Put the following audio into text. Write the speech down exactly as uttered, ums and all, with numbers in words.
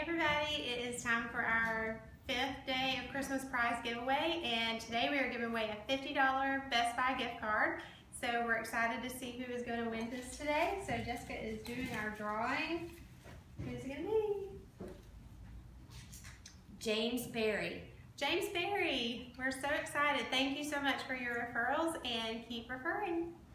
everybody, it is time for our fifth day of Christmas prize giveaway, and today we are giving away a fifty dollar Best Buy gift card. So we're excited to see who is going to win this today. So Jessica is doing our drawing. Who's it going to be? James Berry. James Berry. We're so excited. Thank you so much for your referrals, and keep referring.